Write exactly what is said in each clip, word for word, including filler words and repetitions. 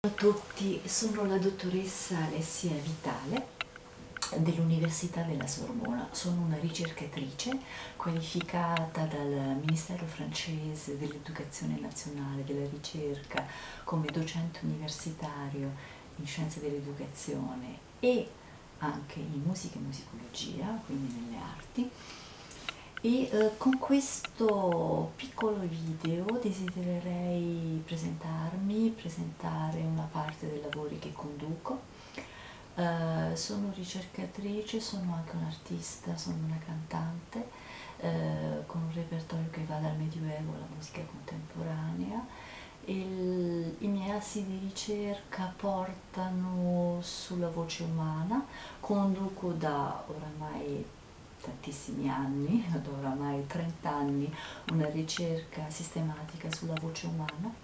Ciao a tutti, sono la dottoressa Alessia Vitale dell'Università della Sorbona. Sono una ricercatrice qualificata dal Ministero francese dell'Educazione Nazionale e della Ricerca come docente universitario in Scienze dell'Educazione e anche in musica e musicologia, quindi nelle arti. E eh, con questo piccolo video desidererei presentarmi, presentare una parte dei lavori che conduco. Eh, sono ricercatrice, sono anche un'artista, sono una cantante eh, con un repertorio che va dal Medioevo alla musica contemporanea. Il, I miei assi di ricerca portano sulla voce umana, conduco da oramai tantissimi anni, da oramai trenta anni, una ricerca sistematica sulla voce umana,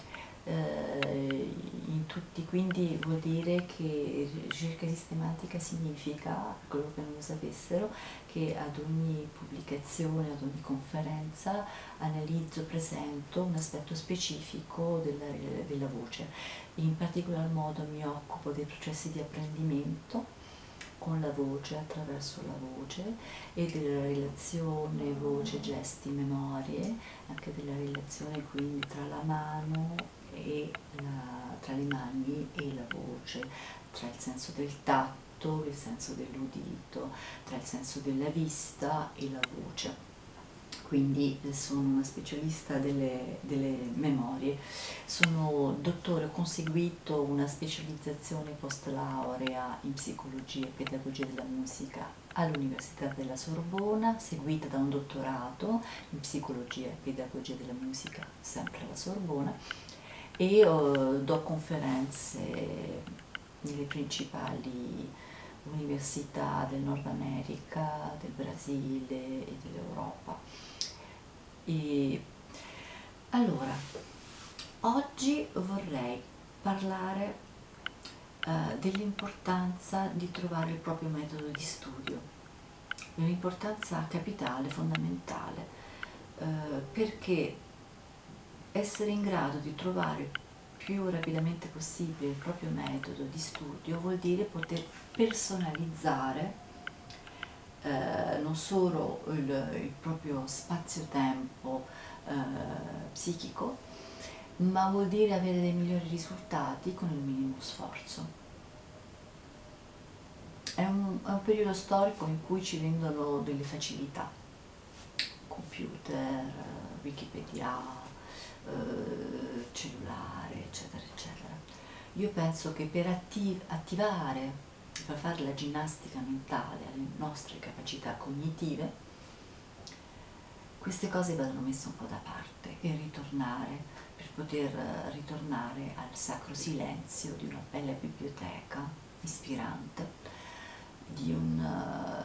eh, in tutti, quindi vuol dire che ricerca sistematica significa, per quello che non lo sapessero, che ad ogni pubblicazione, ad ogni conferenza analizzo, presento un aspetto specifico della, della voce. In particolar modo mi occupo dei processi di apprendimento con la voce, attraverso la voce, e della relazione voce, gesti, memorie, anche della relazione quindi tra la mano e la, tra le mani e la voce, tra il senso del tatto, il senso dell'udito, tra il senso della vista e la voce. Quindi sono una specialista delle, delle memorie, sono dottore, ho conseguito una specializzazione post laurea in psicologia e pedagogia della musica all'Università della Sorbona, seguita da un dottorato in psicologia e pedagogia della musica sempre alla Sorbona, e uh, do conferenze nelle principali università del Nord America, del Brasile e dell'Europa. E allora, oggi vorrei parlare eh, dell'importanza di trovare il proprio metodo di studio, un'importanza capitale, fondamentale, eh, perché essere in grado di trovare più rapidamente possibile il proprio metodo di studio vuol dire poter personalizzare Eh, non solo il, il proprio spazio-tempo eh, psichico, ma vuol dire avere dei migliori risultati con il minimo sforzo. È un, è un periodo storico in cui ci vendono delle facilità, computer, Wikipedia, eh, cellulare, eccetera, eccetera. Io penso che per attiv- attivare per fare la ginnastica mentale alle nostre capacità cognitive, queste cose vadano messe un po' da parte e ritornare, per poter ritornare al sacro silenzio di una bella biblioteca ispirante, di un,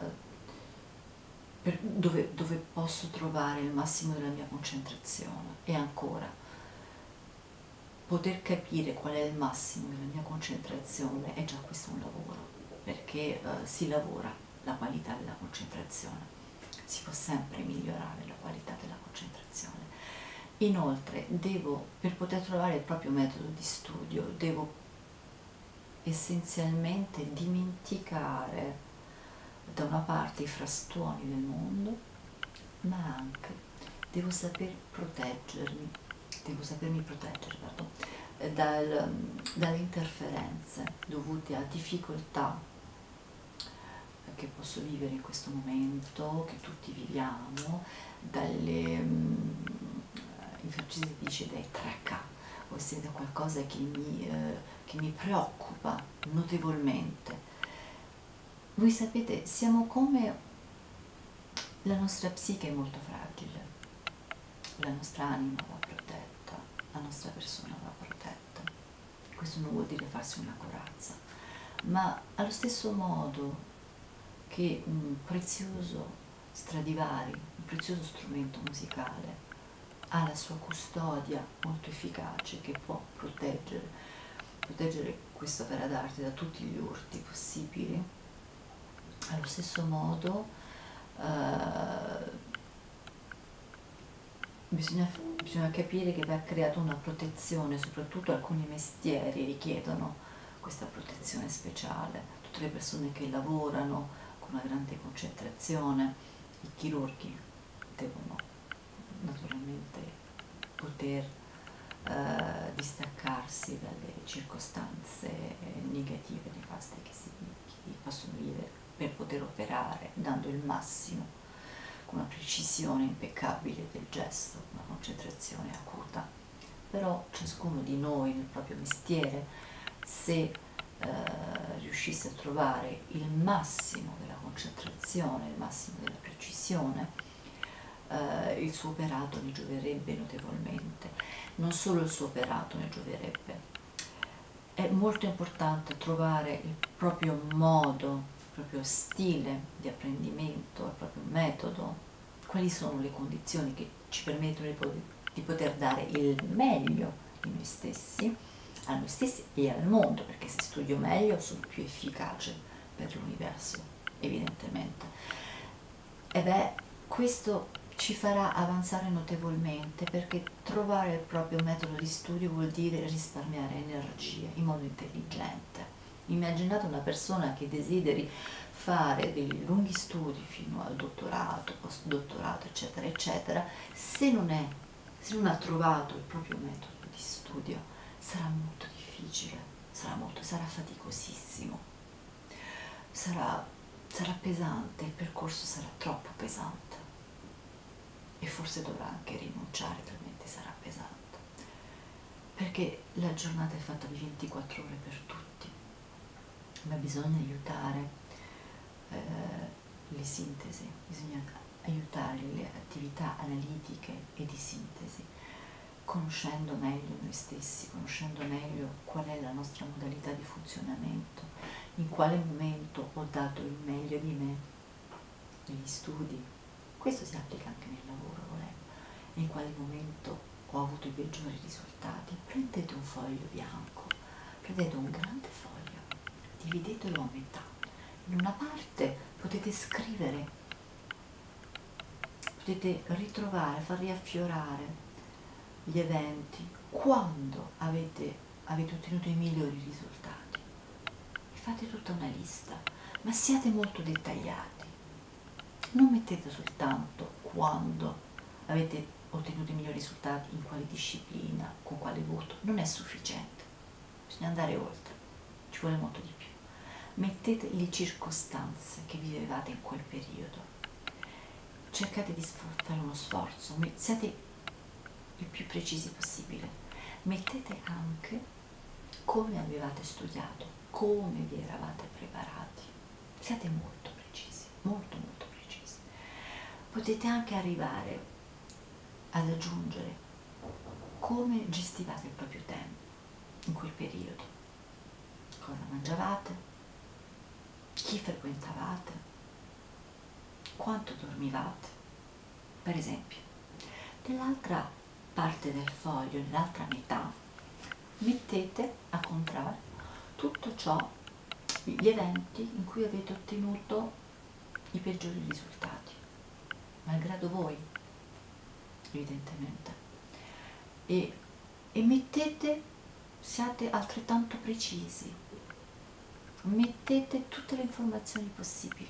per, dove, dove posso trovare il massimo della mia concentrazione. E ancora, poter capire qual è il massimo della mia concentrazione è già questo un lavoro, perché eh, si lavora la qualità della concentrazione, si può sempre migliorare la qualità della concentrazione. Inoltre, devo, per poter trovare il proprio metodo di studio, devo essenzialmente dimenticare da una parte i frastuoni del mondo, ma anche devo saper proteggermi, devo sapermi proteggere, pardon, dal, dalle interferenze dovute a difficoltà che posso vivere in questo momento, che tutti viviamo, dalle, in francese si dice dai tracas, ossia da qualcosa che mi, eh, che mi preoccupa notevolmente. Voi sapete, siamo come, la nostra psiche è molto fragile, la nostra anima va protetta, la nostra persona va protetta. Questo non vuol dire farsi una corazza, ma allo stesso modo che un prezioso Stradivari, un prezioso strumento musicale, ha la sua custodia molto efficace che può proteggere, proteggere questa opera d'arte da tutti gli urti possibili. Allo stesso modo eh, bisogna bisogna capire che va creata una protezione, soprattutto alcuni mestieri richiedono questa protezione speciale, tutte le persone che lavorano con una grande concentrazione, i chirurghi devono naturalmente poter eh, distaccarsi dalle circostanze negative, nefaste che si che possono vivere per poter operare, dando il massimo, con una precisione impeccabile del gesto, una concentrazione acuta. Però ciascuno di noi nel proprio mestiere, se eh, riuscisse a trovare il massimo della concentrazione, il massimo della precisione, eh, il suo operato ne gioverebbe notevolmente. Non solo il suo operato ne gioverebbe. È molto importante trovare il proprio modo, il proprio stile di apprendimento, il proprio metodo, quali sono le condizioni che ci permettono di poter, di poter dare il meglio di noi stessi, a noi stessi e al mondo, perché se studio meglio sono più efficace per l'universo, evidentemente. E beh, questo ci farà avanzare notevolmente, perché trovare il proprio metodo di studio vuol dire risparmiare energia in modo intelligente. Immaginate una persona che desideri fare dei lunghi studi fino al dottorato, postdottorato, eccetera, eccetera, se non è, se non ha trovato il proprio metodo di studio, sarà molto difficile, sarà molto, sarà faticosissimo, sarà, sarà pesante, il percorso sarà troppo pesante. E forse dovrà anche rinunciare, talmente sarà pesante, perché la giornata è fatta di ventiquattro ore per tutti, ma bisogna aiutare eh, le sintesi, bisogna aiutare le attività analitiche e di sintesi, conoscendo meglio noi stessi, conoscendo meglio qual è la nostra modalità di funzionamento, in quale momento ho dato il meglio di me negli studi. Questo si applica anche nel lavoro, volendo. In quale momento ho avuto i peggiori risultati? Prendete un foglio bianco, prendete un grande foglio, dividetelo a metà. In una parte potete scrivere, potete ritrovare, far riaffiorare gli eventi, quando avete, avete ottenuto i migliori risultati. E fate tutta una lista, ma siate molto dettagliati. Non mettete soltanto quando avete ottenuto i migliori risultati, in quale disciplina, con quale voto, non è sufficiente, bisogna andare oltre, ci vuole molto di più. Mettete le circostanze che vivevate in quel periodo, cercate di fare uno sforzo, siate il più precisi possibile, mettete anche come avevate studiato, come vi eravate preparati, siate molto precisi, molto molto precisi. Potete anche arrivare ad aggiungere come gestivate il proprio tempo in quel periodo, cosa mangiavate, chi frequentavate, quanto dormivate, per esempio. Nell'altra parte del foglio, nell'altra metà, mettete a contrario tutto ciò, gli eventi in cui avete ottenuto i peggiori risultati, malgrado voi, evidentemente, e, e mettete, siate altrettanto precisi, mettete tutte le informazioni possibili,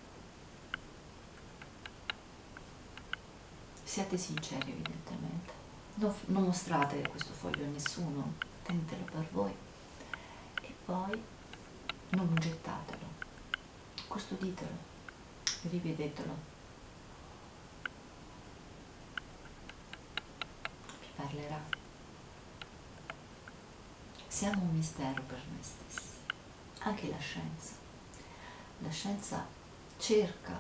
siate sinceri evidentemente, non, non mostrate questo foglio a nessuno, tenetelo per voi e poi non gettatelo, custoditelo, rivedetelo. Parlerà. Siamo un mistero per noi stessi, anche la scienza. La scienza cerca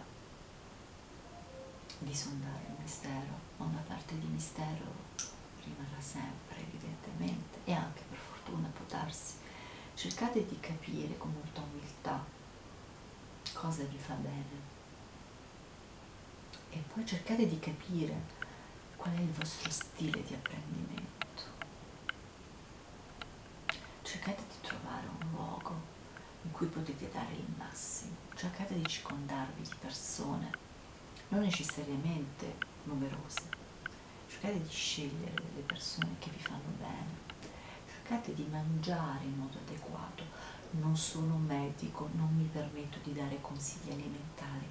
di sondare il mistero, ma una parte di mistero rimarrà sempre, evidentemente, e anche per fortuna può darsi. Cercate di capire con molta umiltà cosa vi fa bene e poi cercate di capire qual è il vostro stile di apprendimento. Cercate di trovare un luogo in cui potete dare il massimo, cercate di circondarvi di persone, non necessariamente numerose, cercate cercate di scegliere delle persone che vi fanno bene, cercate di mangiare in modo adeguato. Non sono un medico, non mi permetto di dare consigli alimentari,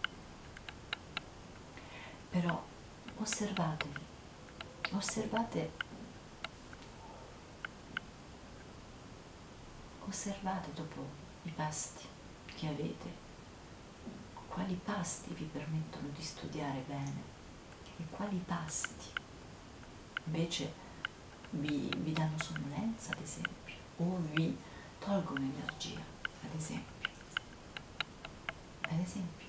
però osservatevi, osservate, osservate dopo i pasti che avete, quali pasti vi permettono di studiare bene e quali pasti invece vi, vi danno sonnolenza, ad esempio, o vi tolgono energia, ad esempio. Ad esempio.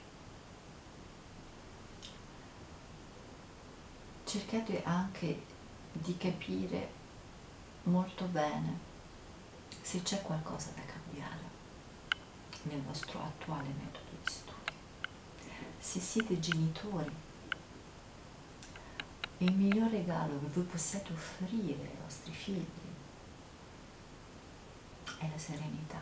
Cercate anche di capire molto bene se c'è qualcosa da cambiare nel vostro attuale metodo di studio. Se siete genitori, il miglior regalo che voi possiate offrire ai vostri figli è la serenità,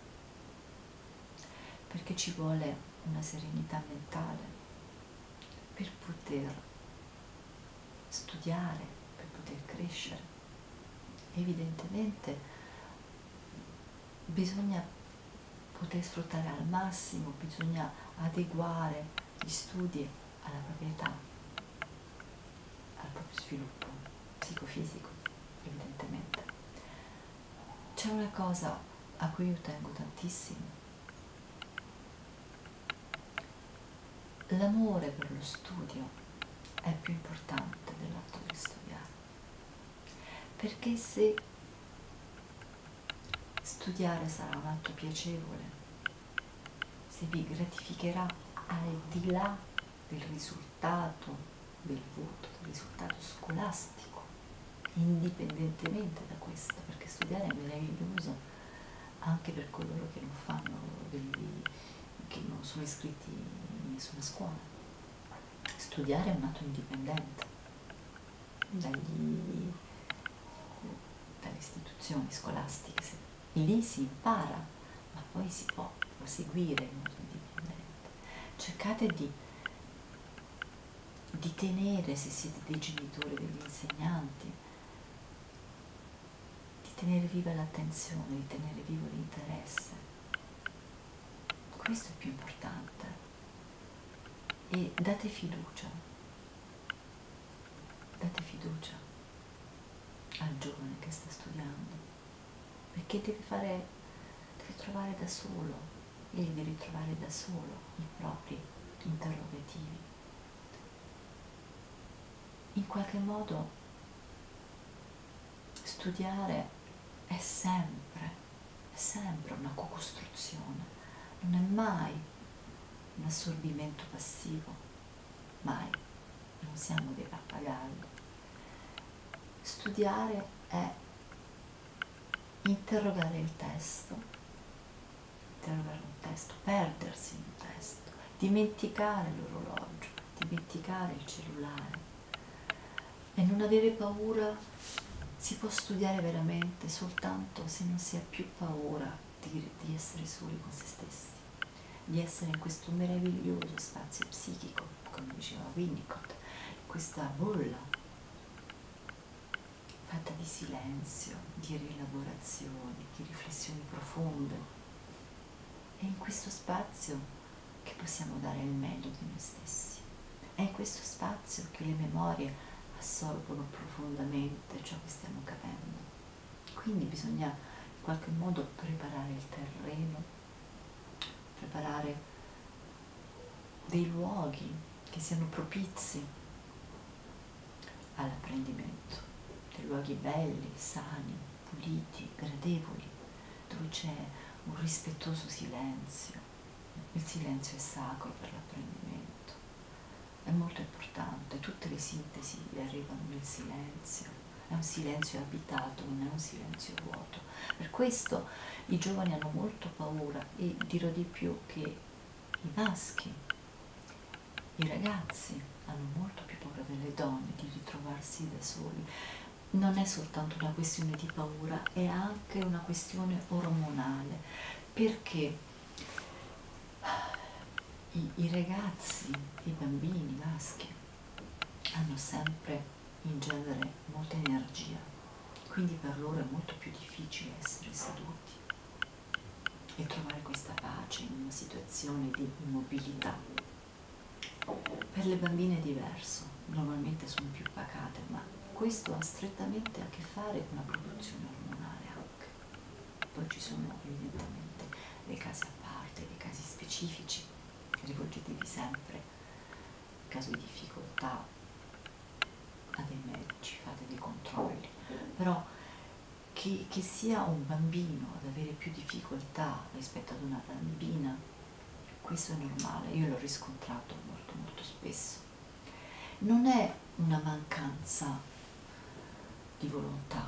perché ci vuole una serenità mentale per poter studiare, per poter crescere. Evidentemente bisogna poter sfruttare al massimo, bisogna adeguare gli studi alla propria età, al proprio sviluppo psicofisico, evidentemente. C'è una cosa a cui io tengo tantissimo: l'amore per lo studio è più importante dell'atto di studiare, perché se studiare sarà un atto piacevole, se vi gratificherà al di là del risultato del voto, del risultato scolastico, indipendentemente da questo, perché studiare è meraviglioso anche per coloro che non fanno degli, che non sono iscritti in nessuna scuola. Studiare è un atto indipendente dagli, dalle istituzioni scolastiche. Lì si impara, ma poi si può proseguire in modo indipendente. Cercate di, di tenere, se siete dei genitori, degli insegnanti, di tenere viva l'attenzione, di tenere vivo l'interesse. Questo è più importante. E date fiducia, date fiducia al giovane che sta studiando, perché deve fare, deve trovare da solo, egli deve trovare da solo i propri interrogativi. In qualche modo studiare è sempre, è sempre una co-costruzione, non è mai un assorbimento passivo, mai, non siamo dei pappagalli. Studiare è interrogare il testo, interrogare un testo, perdersi in un testo, dimenticare l'orologio, dimenticare il cellulare e non avere paura. Si può studiare veramente soltanto se non si ha più paura di, di essere soli con se stessi, di essere in questo meraviglioso spazio psichico, come diceva Winnicott, questa bolla fatta di silenzio, di rielaborazioni, di riflessioni profonde. È in questo spazio che possiamo dare il meglio di noi stessi. È in questo spazio che le memorie assorbono profondamente ciò che stiamo capendo. Quindi bisogna in qualche modo preparare il terreno, preparare dei luoghi che siano propizi all'apprendimento, dei luoghi belli, sani, puliti, gradevoli, dove c'è un rispettoso silenzio. Il silenzio è sacro per l'apprendimento, è molto importante, tutte le sintesi arrivano nel silenzio, è un silenzio abitato, non è un silenzio vuoto. Per questo i giovani hanno molto paura, e dirò di più che i maschi, i ragazzi hanno molto più paura delle donne di ritrovarsi da soli. Non è soltanto una questione di paura, è anche una questione ormonale, perché i, i ragazzi, i bambini maschi hanno sempre in genere molta energia, quindi per loro è molto più difficile essere seduti e trovare questa pace in una situazione di immobilità. Per le bambine è diverso, normalmente sono più pacate, ma questo ha strettamente a che fare con la produzione ormonale anche. Poi ci sono evidentemente dei casi a parte, dei casi specifici, rivolgetevi sempre in caso di difficoltà a dei medici, fate dei controlli, però che, che sia un bambino ad avere più difficoltà rispetto ad una bambina, questo è normale, io l'ho riscontrato molto molto spesso. Non è una mancanza di volontà,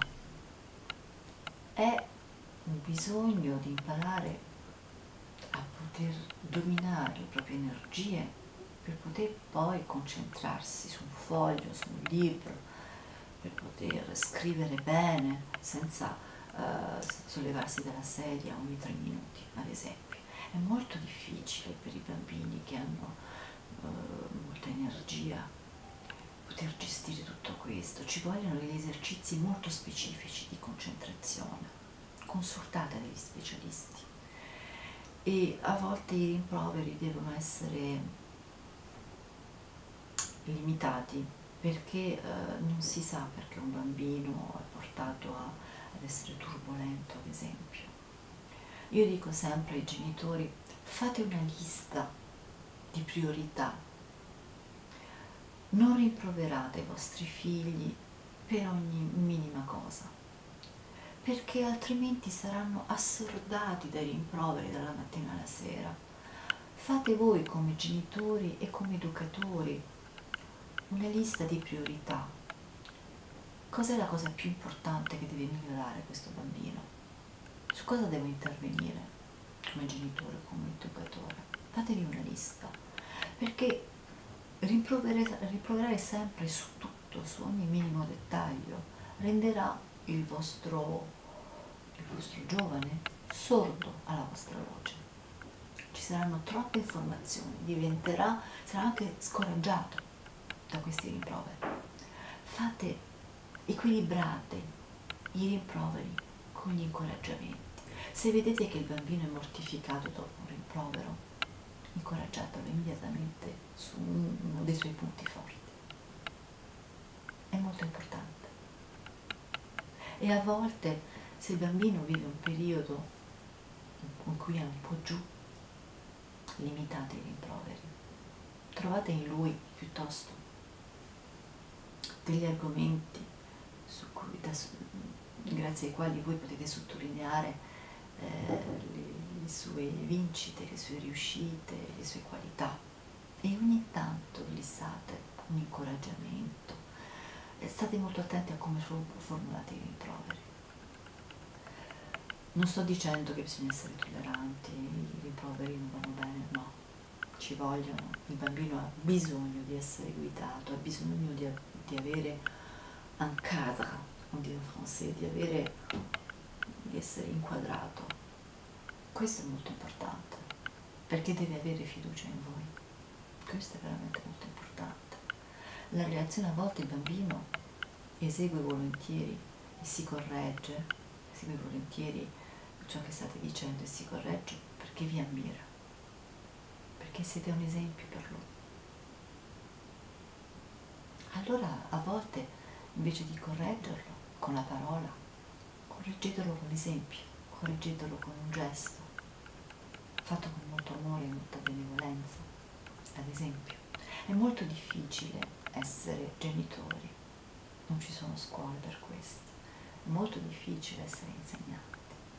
è un bisogno di imparare a poter dominare le proprie energie per poter poi concentrarsi su un foglio, su un libro, per poter scrivere bene senza uh, sollevarsi dalla sedia ogni tre minuti, ad esempio. È molto difficile per i bambini che hanno uh, molta energia poter gestire tutto questo. Ci vogliono degli esercizi molto specifici di concentrazione. Consultate degli specialisti. E a volte i rimproveri devono essere limitati, perché eh, non si sa perché un bambino è portato a, ad essere turbolento, ad esempio. Io dico sempre ai genitori: fate una lista di priorità, non rimproverate i vostri figli per ogni minima cosa, perché altrimenti saranno assordati dai rimproveri dalla mattina alla sera. Fate voi come genitori e come educatori una lista di priorità. Cos'è la cosa più importante che deve migliorare questo bambino? Su cosa devo intervenire come genitore, come educatore? Fatevi una lista, perché rimproverare, rimproverare sempre su tutto, su ogni minimo dettaglio, renderà il vostro, il vostro giovane sordo alla vostra voce. Ci saranno troppe informazioni, diventerà, sarà anche scoraggiato da questi rimproveri. Fate, equilibrate i rimproveri con gli incoraggiamenti. Se vedete che il bambino è mortificato dopo un rimprovero, incoraggiatelo immediatamente su uno dei suoi punti forti. È molto importante. E a volte, se il bambino vive un periodo in cui è un po' giù, limitate i rimproveri. Trovate in lui piuttosto degli argomenti su cui, da, grazie ai quali voi potete sottolineare eh, le, le sue vincite, le sue riuscite, le sue qualità, e ogni tanto glissate un incoraggiamento. Eh, state molto attenti a come formulate i rimproveri. Non sto dicendo che bisogna essere tolleranti, i rimproveri non vanno bene, no, ci vogliono, il bambino ha bisogno di essere guidato, ha bisogno di, di avere un cadre, on dit en français, di avere, di essere inquadrato. Questo è molto importante, perché deve avere fiducia in voi. Questo è veramente molto importante. La reazione, a volte il bambino esegue volentieri e si corregge, esegue volentieri ciò che state dicendo e si corregge perché vi ammira, perché siete un esempio per lui. Allora a volte, invece di correggerlo con la parola, correggetelo con l'esempio, correggetelo con un gesto, fatto con molto amore e molta benevolenza. Ad esempio, è molto difficile essere genitori, non ci sono scuole per questo, è molto difficile essere insegnanti.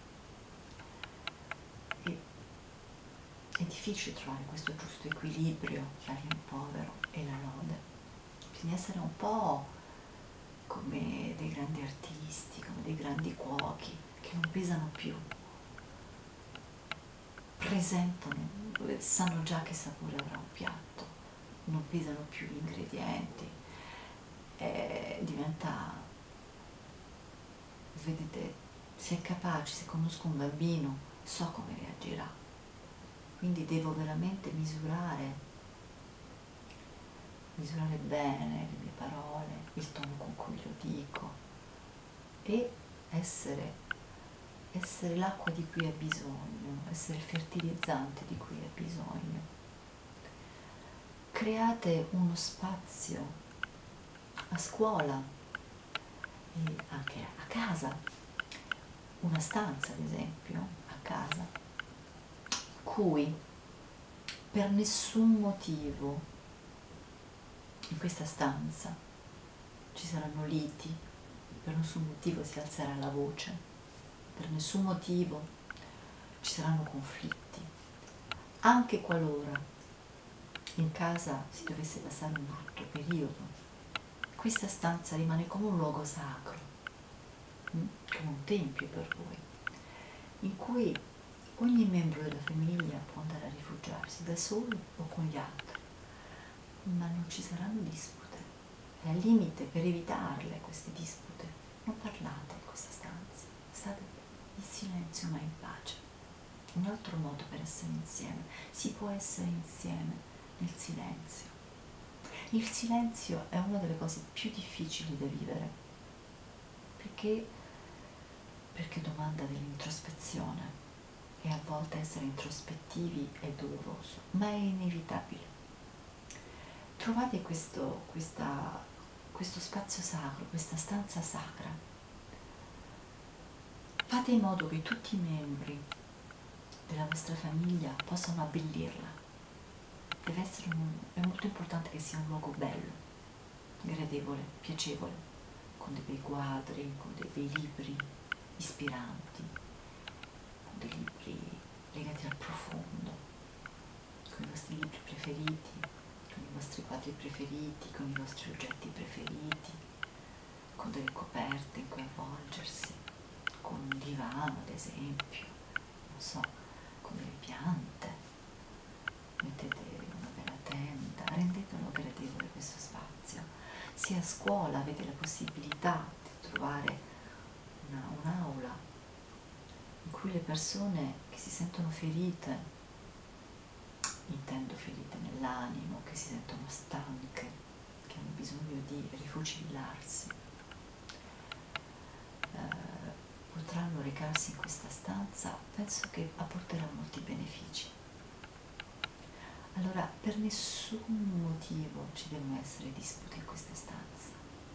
E è difficile trovare questo giusto equilibrio tra il rimprovero e la lode. Bisogna essere un po' come dei grandi artisti, come dei grandi cuochi che non pesano più, presentano, sanno già che sapore avrà un piatto, non pesano più gli ingredienti, e diventa, vedete, se è capace, se conosco un bambino, so come reagirà, quindi devo veramente misurare, misurare bene le mie parole, il tono con e essere, essere l'acqua di cui ha bisogno, essere il fertilizzante di cui ha bisogno. Create uno spazio a scuola e anche a casa, una stanza ad esempio a casa, cui per nessun motivo in questa stanza ci saranno liti, per nessun motivo si alzerà la voce, per nessun motivo ci saranno conflitti, anche qualora in casa si dovesse passare un brutto periodo. Questa stanza rimane come un luogo sacro, come un tempio per voi, in cui ogni membro della famiglia può andare a rifugiarsi da solo o con gli altri, ma non ci saranno dispute. E al limite, per evitarle queste dispute, non parlate in questa stanza, state in silenzio ma in pace. Un altro modo per essere insieme: si può essere insieme nel silenzio. Il silenzio è una delle cose più difficili da vivere, perché, perché domanda dell'introspezione, e a volte essere introspettivi è doloroso, ma è inevitabile. Trovate questo, questa, questo spazio sacro, questa stanza sacra. Fate in modo che tutti i membri della vostra famiglia possano abbellirla. Deve essere un, è molto importante che sia un luogo bello, gradevole, piacevole, con dei bei quadri, con dei bei libri ispiranti, con dei libri legati al profondo, con i vostri libri preferiti, con i vostri quadri preferiti, con i vostri oggetti preferiti, con delle coperte in cui avvolgersi, con un divano ad esempio, non so, con delle piante. Mettete una bella tenda, rendetelo gradevole questo spazio. Se a scuola avete la possibilità di trovare una, un'aula in cui le persone che si sentono ferite, intendo ferite nell'animo, che si sentono stanche, che hanno bisogno di rifucillarsi, eh, potranno recarsi in questa stanza, penso che apporterà molti benefici. Allora, per nessun motivo ci devono essere dispute in questa stanza,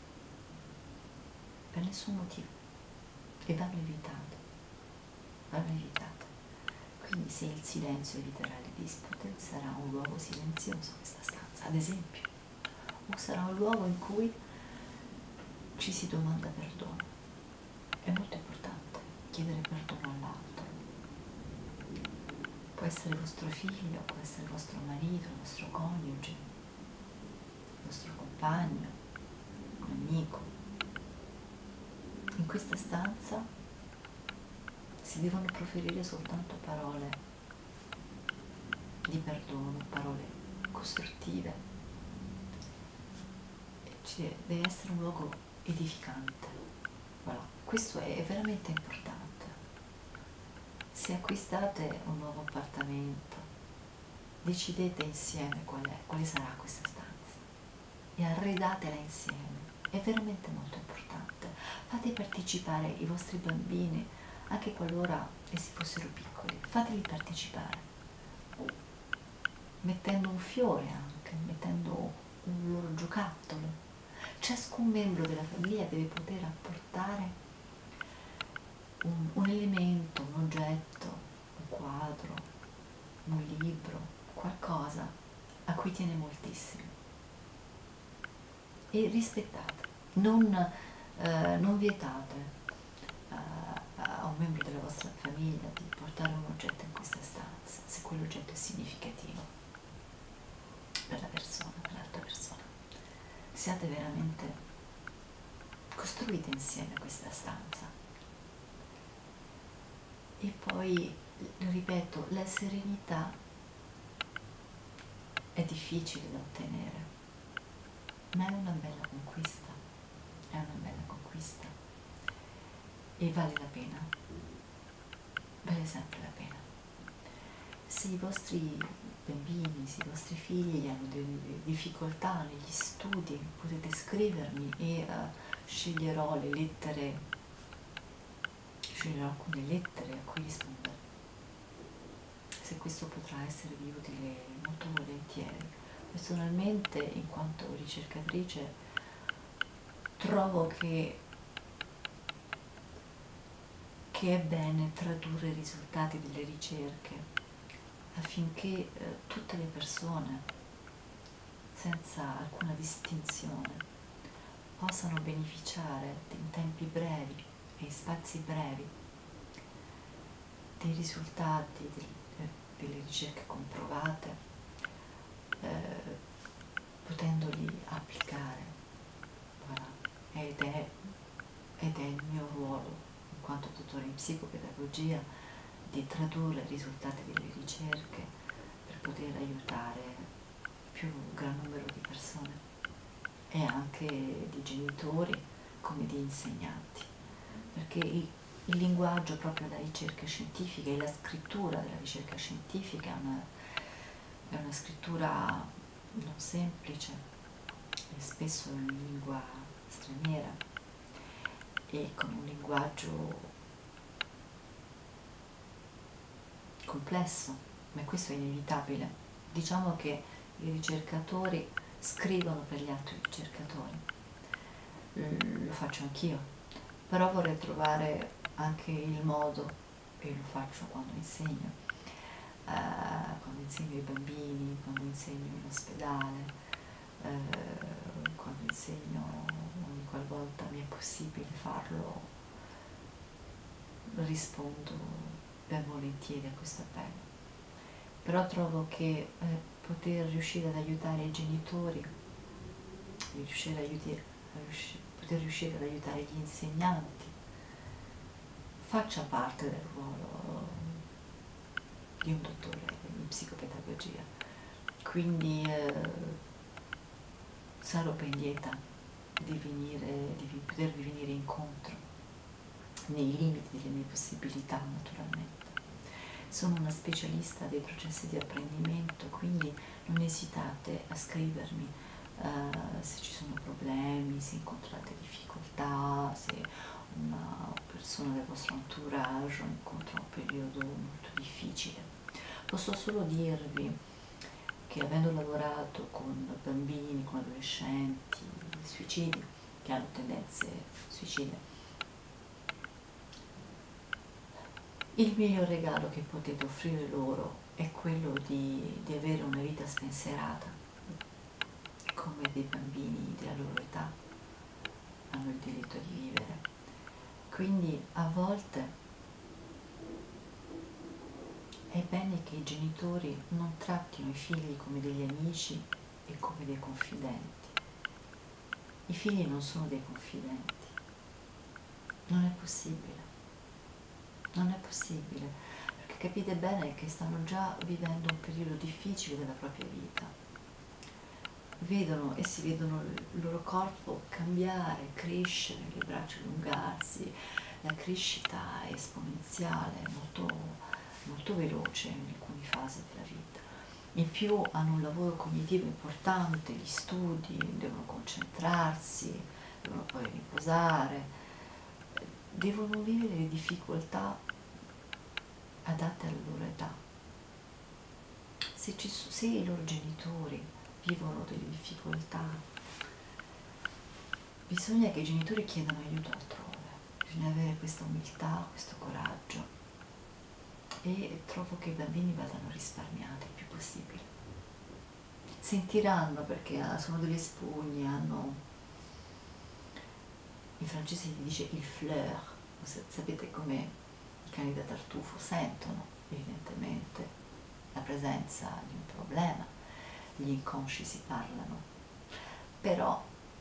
per nessun motivo, e vanno evitate, vanno evitate. Quindi se il silenzio eviterà le dispute, sarà un luogo silenzioso questa stanza, ad esempio, o sarà un luogo in cui ci si domanda perdono. È molto importante chiedere perdono all'altro. Può essere vostro figlio, può essere il vostro marito, il vostro coniuge, il vostro compagno, un amico. In questa stanza si devono proferire soltanto parole di perdono, parole costruttive. Ci deve essere un luogo edificante. Voilà. Questo è veramente importante. Se acquistate un nuovo appartamento, decidete insieme qual è, quale sarà questa stanza e arredatela insieme. È veramente molto importante. Fate partecipare i vostri bambini, anche qualora essi fossero piccoli, fateli partecipare, mettendo un fiore anche, mettendo un loro giocattolo. Ciascun membro della famiglia deve poter apportare Un, un elemento, un oggetto, un quadro, un libro, qualcosa a cui tiene moltissimo. E rispettate, non, eh, non vietate eh, a un membro della vostra famiglia di portare un oggetto in questa stanza, se quell'oggetto è significativo per la persona, per l'altra persona. Siate veramente, costruite insieme questa stanza. E poi, ripeto, la serenità è difficile da ottenere, ma è una bella conquista, è una bella conquista e vale la pena, vale sempre la pena. Se i vostri bambini, se i vostri figli hanno delle difficoltà negli studi, potete scrivermi e uh, sceglierò le lettere sceglierò alcune lettere a cui rispondere. Se questo potrà esservi utile, molto volentieri. Personalmente, in quanto ricercatrice, trovo che, che è bene tradurre i risultati delle ricerche affinché eh, tutte le persone, senza alcuna distinzione, possano beneficiare in tempi brevi e in spazi brevi dei risultati del, delle ricerche comprovate, eh, potendoli applicare. Voilà. Ed è, ed è il mio ruolo, in quanto dottore in psicopedagogia, di tradurre i risultati delle ricerche per poter aiutare più gran numero di persone, e anche di genitori come di insegnanti, perché il, il linguaggio proprio della ricerca scientifica e la scrittura della ricerca scientifica è una, è una scrittura non semplice, e spesso in lingua straniera e con un linguaggio complesso, ma questo è inevitabile. Diciamo che i ricercatori scrivono per gli altri ricercatori, lo faccio anch'io, però vorrei trovare anche il modo, e lo faccio quando insegno, eh, quando insegno ai bambini, quando insegno in ospedale, eh, quando insegno ogni qualvolta mi è possibile farlo, rispondo ben volentieri a questo appello. Però trovo che eh, poter riuscire ad aiutare i genitori, riuscire ad aiutare, poter riuscire ad aiutare gli insegnanti, faccia parte del ruolo di un dottore in psicopedagogia. Quindi eh, sarò ben lieta di, venire, di potervi venire incontro nei limiti delle mie possibilità, naturalmente. Sono una specialista dei processi di apprendimento, quindi non esitate a scrivermi uh, se ci sono problemi, se incontrate difficoltà, se una persona del vostro entourage incontra un periodo molto difficile. Posso solo dirvi che, avendo lavorato con bambini, con adolescenti, suicidi, che hanno tendenze suicide, il miglior regalo che potete offrire loro è quello di, di avere una vita spensierata, come dei bambini della loro età hanno il diritto di vivere. Quindi a volte è bene che i genitori non trattino i figli come degli amici e come dei confidenti. I figli non sono dei confidenti, non è possibile. Non è possibile, perché capite bene che stanno già vivendo un periodo difficile della propria vita. Vedono, essi vedono il loro corpo cambiare, crescere, le braccia allungarsi, la crescita è esponenziale, molto, molto veloce in alcune fasi della vita. In più hanno un lavoro cognitivo importante, gli studi, devono concentrarsi, devono poi riposare, devono vivere le difficoltà adatte alla loro età. Se, ci, se i loro genitori vivono delle difficoltà, bisogna che i genitori chiedano aiuto altrove, bisogna avere questa umiltà, questo coraggio, e trovo che i bambini vadano risparmiati il più possibile. Sentiranno, perché sono delle spugne, hanno, in francese si dice il fleur, sapete come i cani da tartufo sentono evidentemente la presenza di un problema, gli inconsci si parlano, però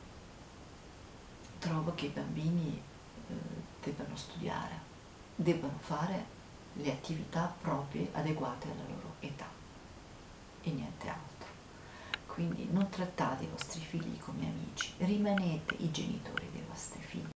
trovo che i bambini eh, debbano studiare, debbano fare le attività proprie, adeguate alla loro età e niente altro. Quindi non trattate i vostri figli come amici, rimanete i genitori dei vostri figli.